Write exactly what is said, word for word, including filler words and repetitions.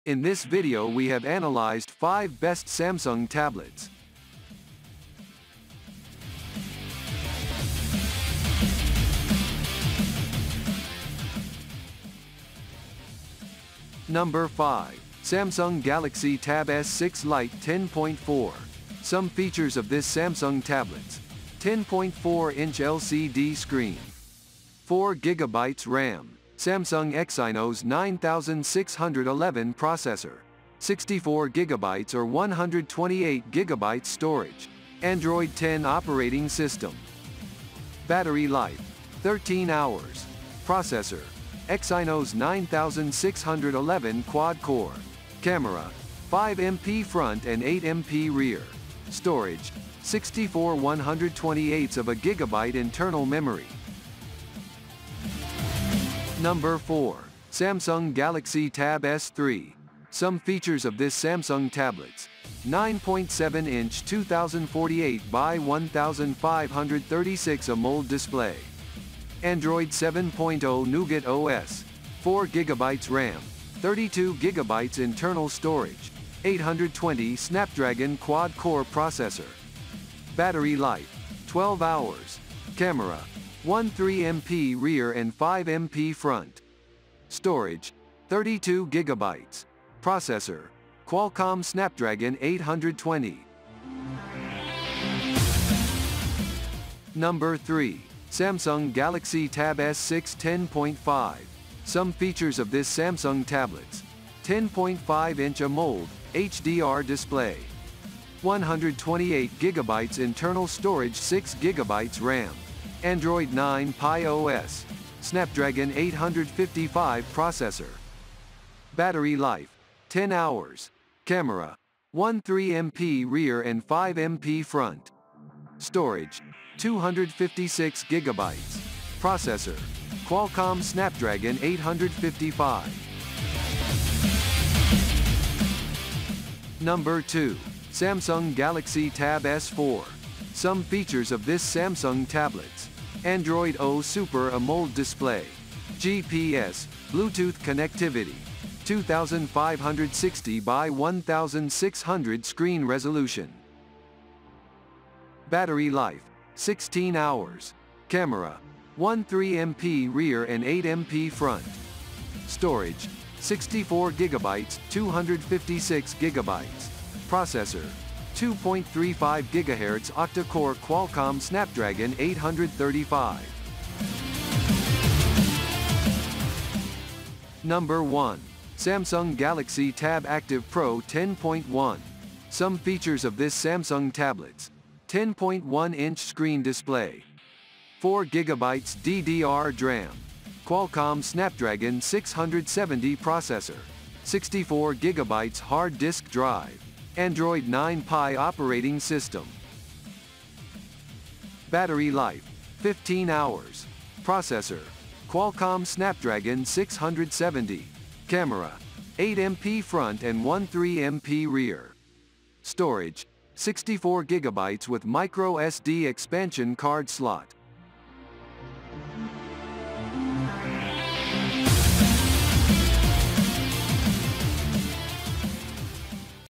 In this video we have analyzed five best Samsung tablets. Number five. Samsung Galaxy Tab S six Lite ten point four. Some features of this Samsung tablets. ten point four inch L C D screen. four gigabytes RAM. Samsung Exynos nine thousand six hundred eleven processor. sixty-four gigabytes or one hundred twenty-eight gigabytes storage. Android ten operating system. Battery life. thirteen hours. Processor. Exynos nine thousand six hundred eleven quad-core. Camera. five megapixel front and eight megapixel rear. Storage. sixty-four one hundred twenty-eighths of a gigabyte internal memory. Number four. Samsung Galaxy Tab S three. Some features of this Samsung tablets. nine point seven inch two thousand forty-eight by fifteen thirty-six AMOLED display. Android seven point oh Nougat O S. four gigabytes RAM. thirty-two gigabytes internal storage. eight hundred twenty Snapdragon quad-core processor. Battery life. twelve hours. Camera. thirteen megapixel rear and five megapixel front. Storage. thirty-two gigabytes. Processor. Qualcomm Snapdragon eight hundred twenty. Number three. Samsung Galaxy Tab S six ten point five. Some features of this Samsung tablets. ten point five inch AMOLED, H D R display. one hundred twenty-eight gigabytes internal storage, six gigabytes RAM. Android nine Pie O S. Snapdragon eight hundred fifty-five processor. Battery life. ten hours. Camera. thirteen megapixel rear and five megapixel front. Storage. two hundred fifty-six gigabytes. Processor. Qualcomm Snapdragon eight hundred fifty-five. Number two. Samsung Galaxy Tab S four. Some features of this Samsung tablets. Android O Super AMOLED display. G P S, Bluetooth connectivity. two thousand five hundred sixty by sixteen hundred screen resolution. Battery life. sixteen hours. Camera. thirteen megapixel rear and eight megapixel front. Storage. sixty-four gigabytes, two hundred fifty-six gigabytes. Processor. two point three five gigahertz octa-core Qualcomm Snapdragon eight hundred thirty-five. Number one. Samsung Galaxy Tab Active Pro ten point one. Some features of this Samsung tablets. ten point one inch screen display. four gigabytes D D R DRAM. Qualcomm Snapdragon six hundred seventy processor. sixty-four gigabytes hard disk drive. Android nine Pie operating system. Battery life. fifteen hours. Processor. Qualcomm Snapdragon six hundred seventy. Camera. eight megapixel front and thirteen megapixel rear. Storage. sixty-four gigabytes with micro S D expansion card slot.